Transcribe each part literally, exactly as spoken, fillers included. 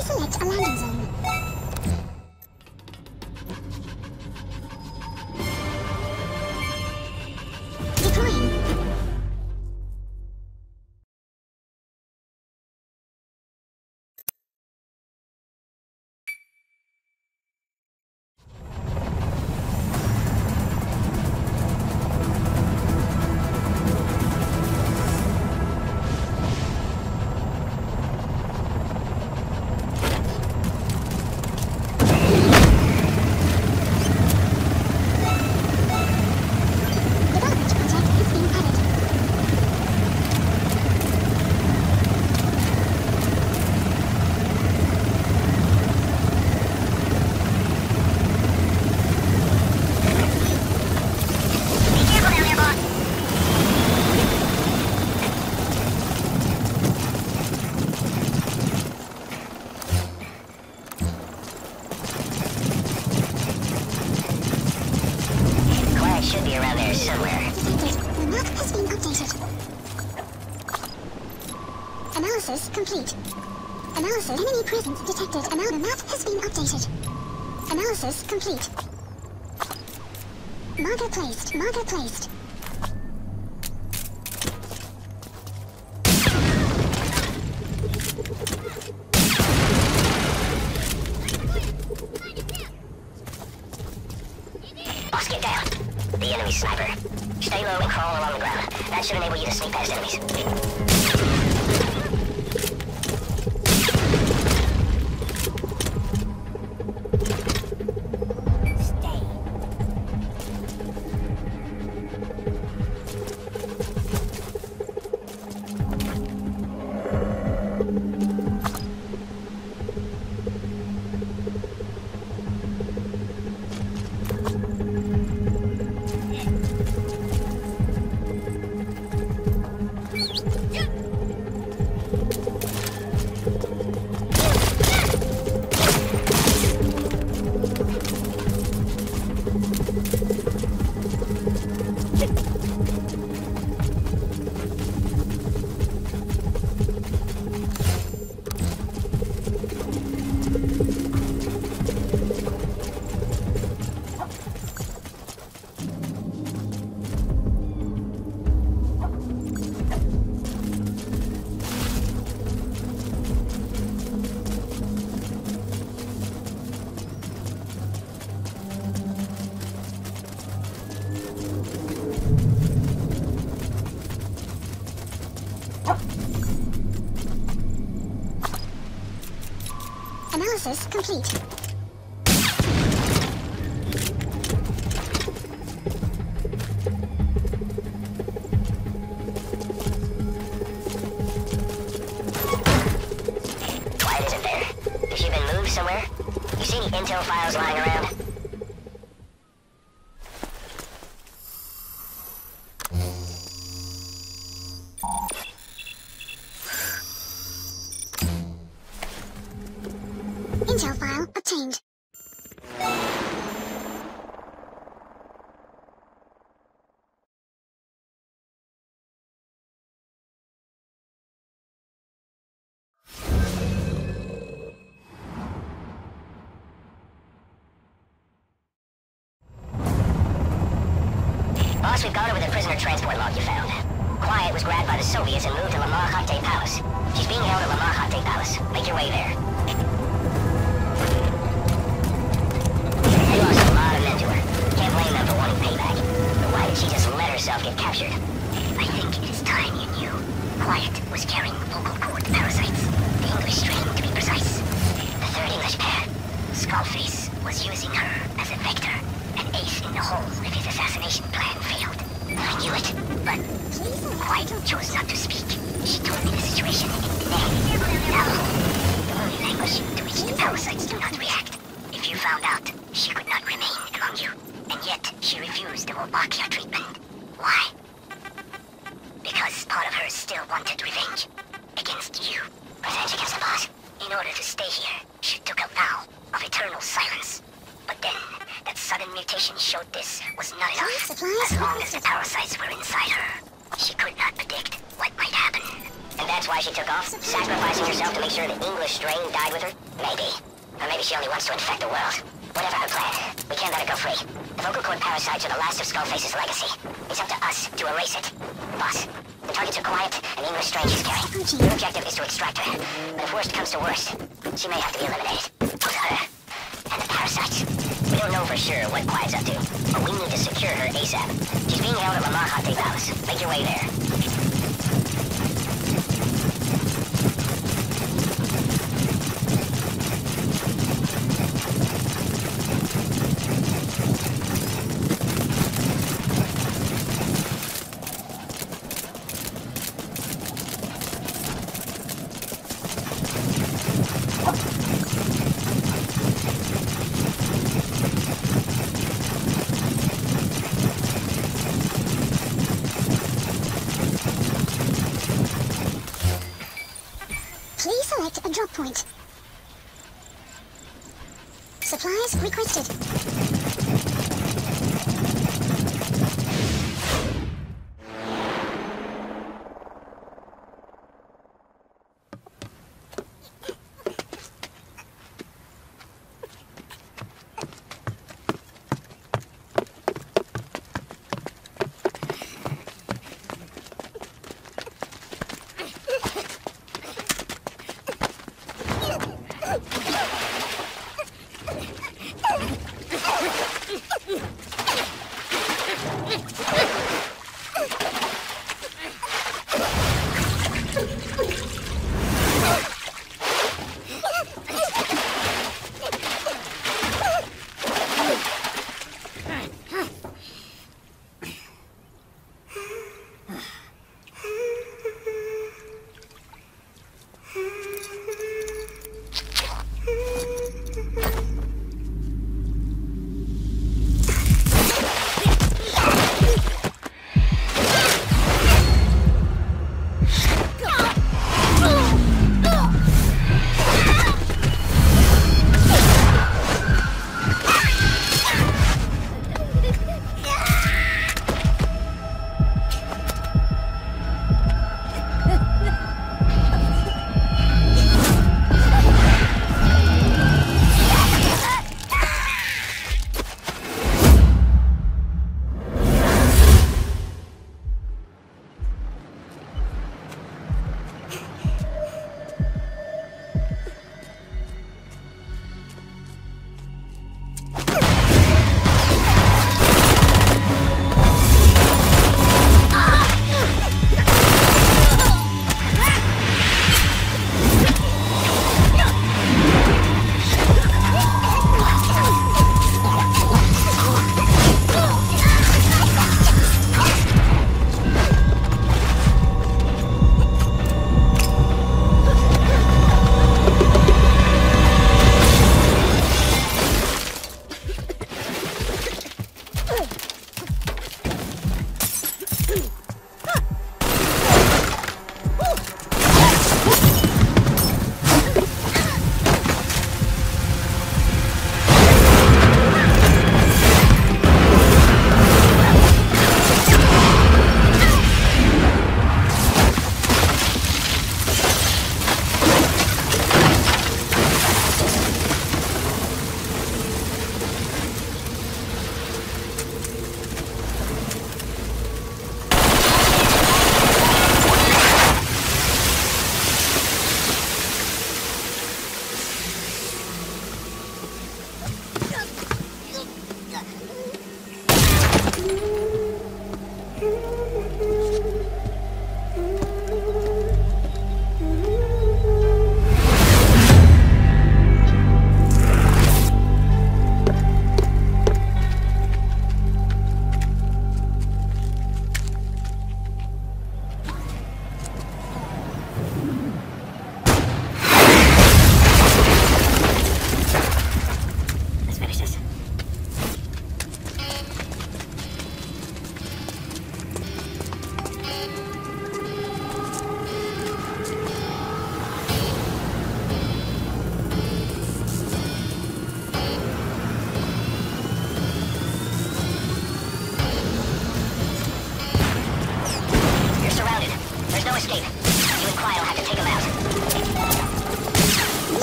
Select a landing zone. Deploying. Should be around there somewhere. Detected. The map has been updated. Analysis complete. Analysis. Enemy presence detected. Anal the map has been updated. Analysis complete. Marker placed. Marker placed. Boss, get down. The enemy sniper. Stay low and crawl along the ground. That should enable you to sneak past enemies. Analysis complete. Quiet isn't there. Has she been moved somewhere? You see any intel files lying around? Intel file obtained. Boss, we've gone over the prisoner transport log you found. Quiet was grabbed by the Soviets and moved to Lamar Khaate Palace. She's being held at Lamar Khaate Palace. Make your way there. They lost a lot of men to her. Can't blame them for wanting payback. But why did she just let herself get captured? I think it is time you knew. Quiet was carrying vocal cord parasites. The English strain, to be precise. The third English pair, Skullface, was using her as a vector. An ace in the hole if his assassination plan failed. I knew it, but Quiet chose not to speak. She told me the situation in Name. Now, the only language to which the parasites do not react. If you found out, she could not remain among you, and yet she refused the Wolbachia treatment. Why? Because part of her still wanted revenge. Against you. Revenge against the boss. In order to stay here, she took a vow of eternal silence. But then, that sudden mutation showed this was not enough. As long as the parasites were inside her, she could not predict what might happen. And that's that's why she took off? Sacrificing herself to make sure the English strain died with her? Maybe. Or maybe she only wants to infect the world. Whatever her plan, we can't let her go free. The vocal cord parasites are the last of Skullface's legacy. It's up to us to erase it. Boss, the targets are quiet and English strain she's carrying. Your objective is to extract her. But if worst comes to worst, she may have to be eliminated. Both her and the parasites. We don't know for sure what Quiet's up to, but we need to secure her ASAP. She's being held at La Mahate Palace. Make your way there. Please select a drop point. Supplies requested.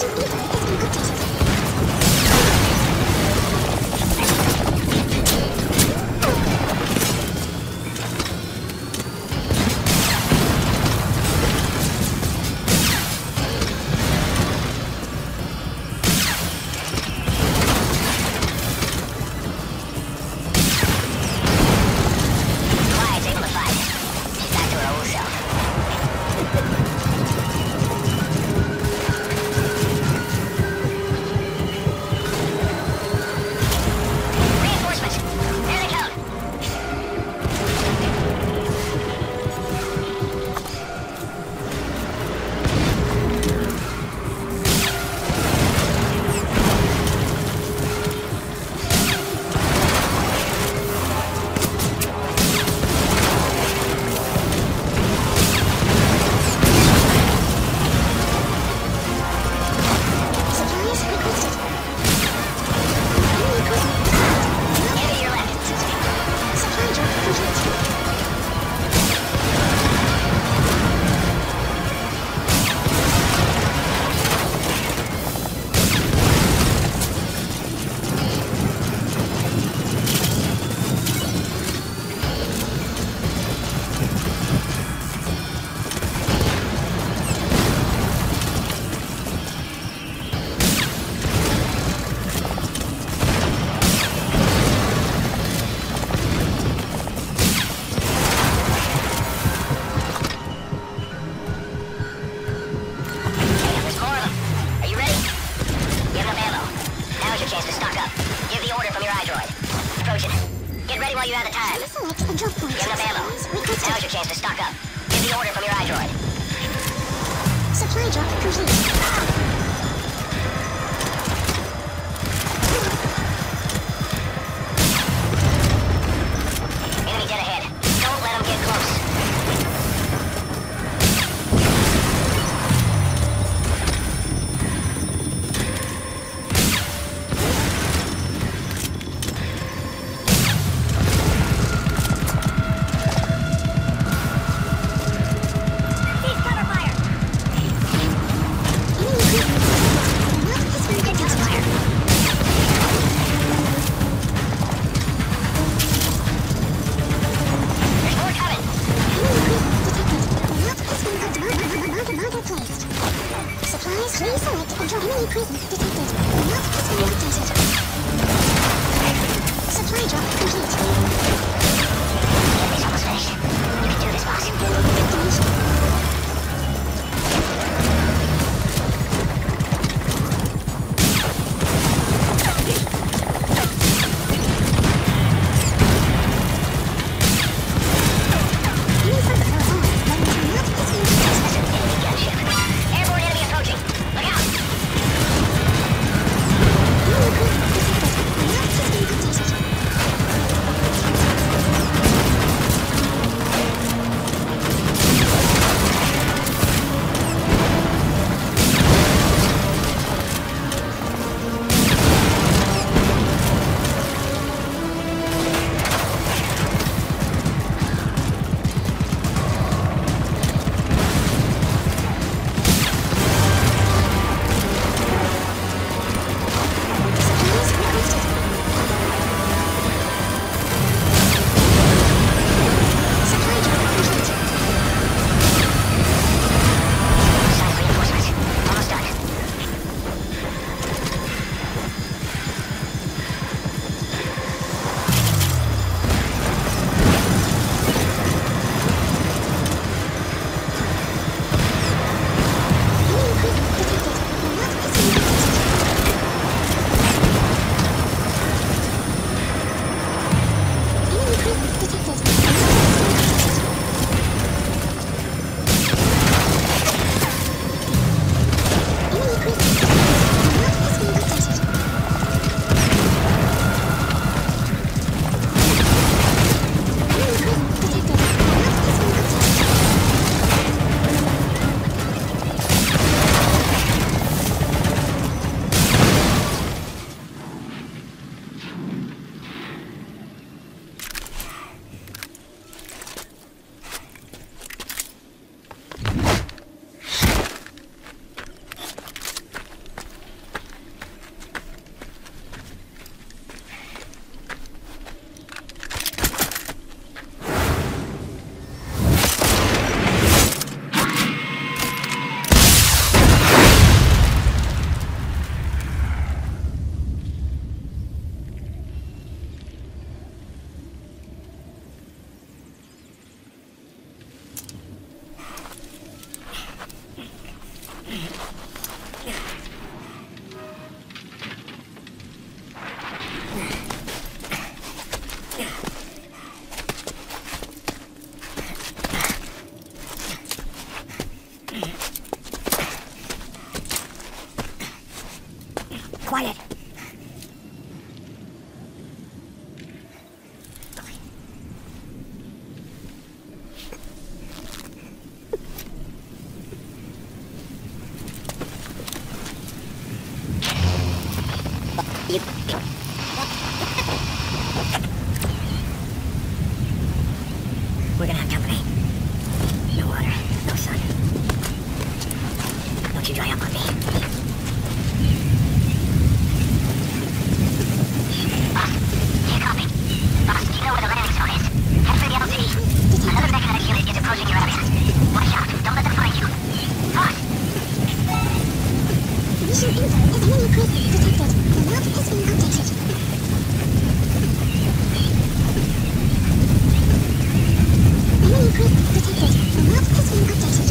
Agent info has been updated. Quiet's able to fight. She's back to her old self. Reinforcements! There they come! Supplies requested. Enemy prison detected. End of your left. Supply drop complete. There's four of them. Are you ready? You have enough ammo. Now's your chance to stock up. Give the order from your iDroid. Approaching. Get ready while you have the time. Select a drop point. You have enough ammo. Supplies requested. Now's your chance to stock up. Give the order from your iDroid. Supply drop complete. Enemy dead ahead. Don't let them get close. Cease cover fire! Enemy prison detected. Map has been Get cover updated. fire! There's more coming! Enemy prison detected. Map has been updated. Marker, marker placed. Supplies. Please select a drop. Enemy prison detected. Map has been updated. Supply drop complete. Enemy's almost finished. You can do this, boss. Activation. Enemy focus was on. Map has been updated. Enemy gunship. Airborne enemy approaching. Look out! Enemy prison quiet. You... We're gonna have company. No water, no sun. Don't you dry up on me. Boss, do you copy? Boss, do you know where the landing zone is? Head for the L Z. Another mechanized unit is approaching your area. Watch out, don't let them find you. Boss! Mission info is enemy presence detected. The map has been updated. Enemy presence detected. The map has been updated.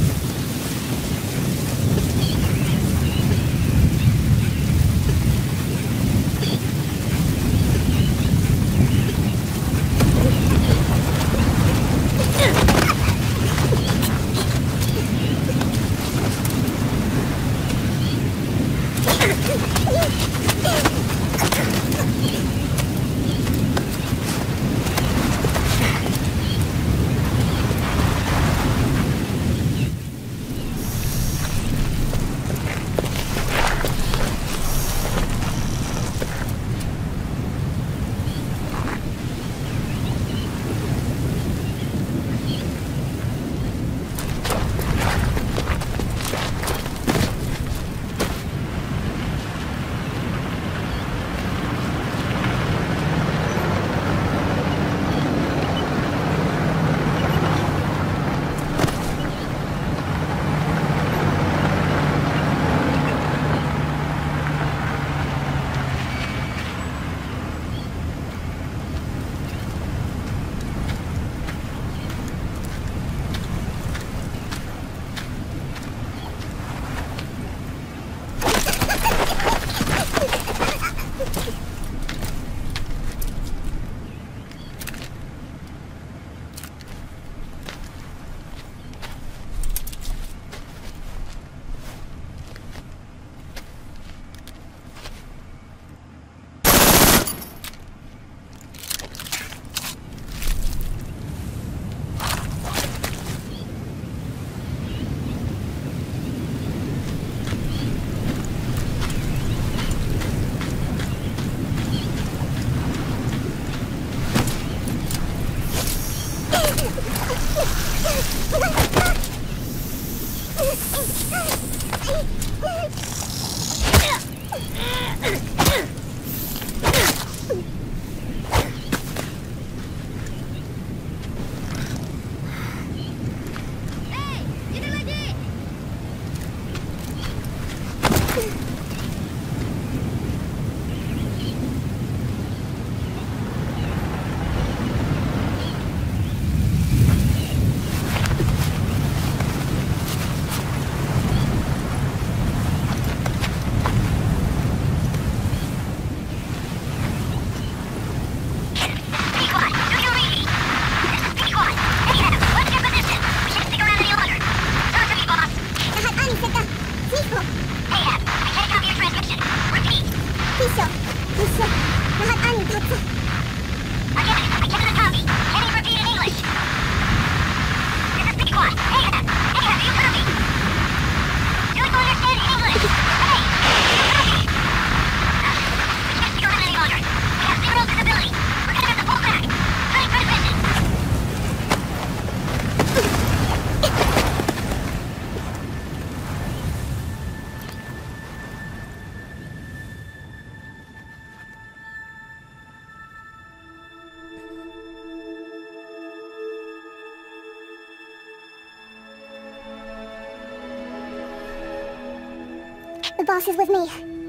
The boss is with me.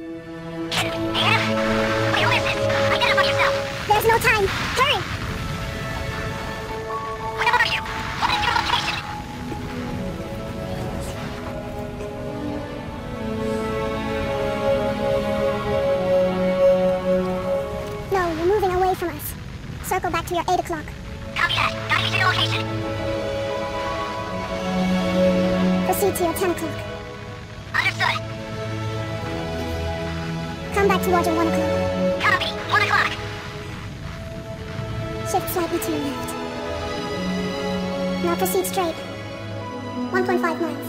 Anna? Wait, who is this? Identify yourself. There's no time. Hurry! Where are you? What is your location? No, you're moving away from us. Circle back to your eight o'clock. Copy that. Gotta get to your location. Proceed to your ten o'clock. Understood. Come back towards your one o'clock. Copy. One o'clock. Shift slightly to your left. Now proceed straight. one point five miles.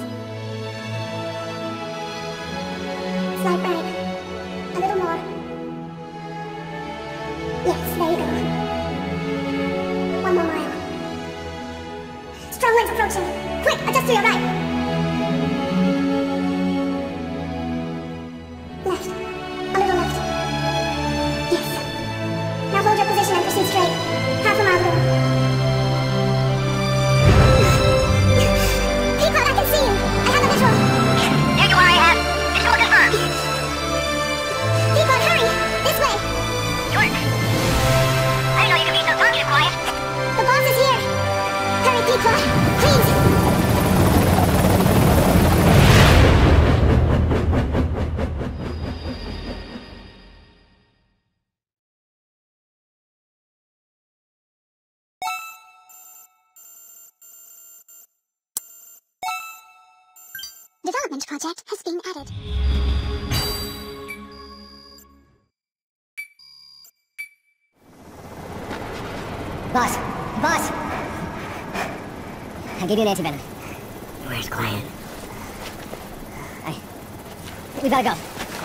Slight right. A little more. Yes, there you go. One more mile. Strong winds approaching. Quick, adjust to your right. Left. A little left. Yes. Now hold your position and proceed straight. Half a mile to go. People, I can see you. I have a visual. Here you are, I have. Visual confirmed. People, hurry! This way! York. I didn't know you could be so talkative, Quiet. The boss is here! Hurry, people! Please! Development project has been added. Boss! Boss! I gave you an antivenom. Where's Quiet? I... We gotta go.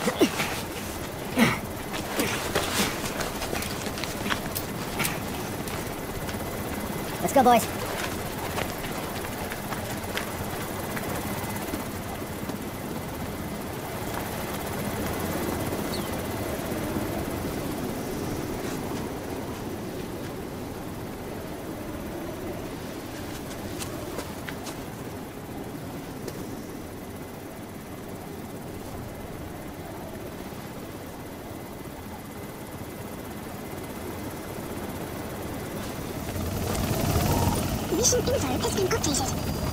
Let's go, boys. Mission info has been updated.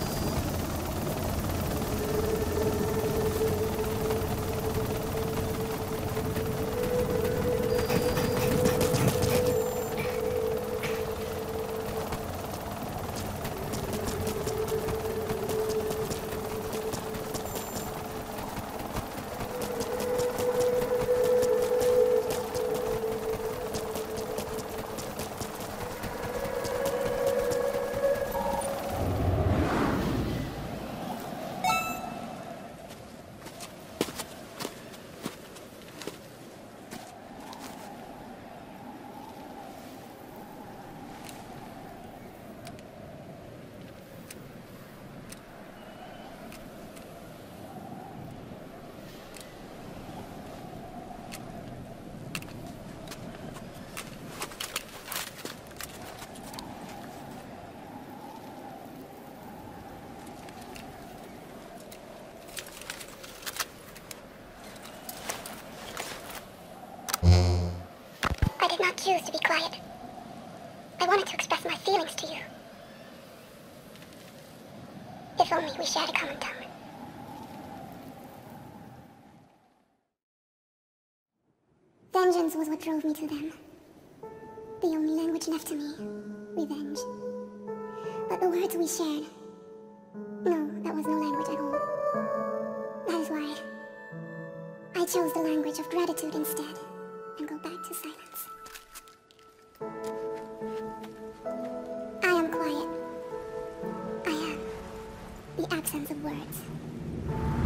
I did not choose to be quiet. I wanted to express my feelings to you. If only we shared a common tongue. Vengeance was what drove me to them. The only language left to me. Revenge. But the words we shared... No, that was no language at all. That is why I chose the language of gratitude instead, and go back to silence. I am quiet. I am the absence of words.